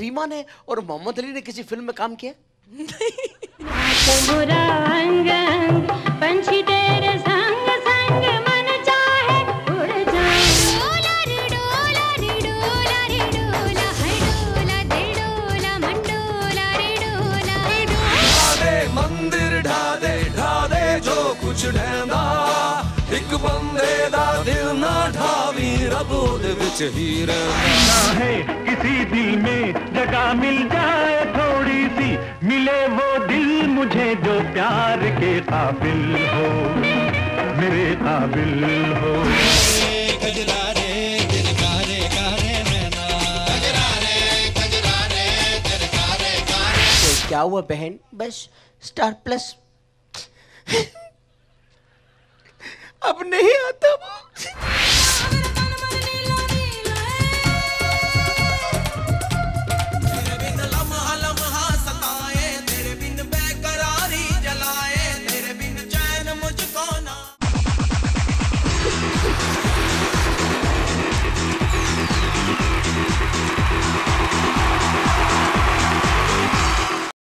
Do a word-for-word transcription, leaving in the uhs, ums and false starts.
रीमा ने और मोहम्मद अली ने किसी फिल्म में काम किया? पंछी तेरे संग संग मन चाहे उड़ जाए। डोला रे डोला रे डोला रे डोला, है डोला दे डोला मंडोला रे डोला। ढा दे मंदिर ढा दे ढा दे जो कुछ ढहंदा, एक बंदे दा दिल ना ढावी रब दे विच ही रहंदा है। किसी दिल में जगह मिल जाए थोड़ी सी, मिले वो दिल मुझे जो प्यार के काबिल हो, मेरे काबिल हो। कजरा रे दिल कारे कारे नैना, कजरा रे कजरा रे दिल कारे कारे। तो क्या हुआ बहन, बस स्टार प्लस अब नहीं आता वो।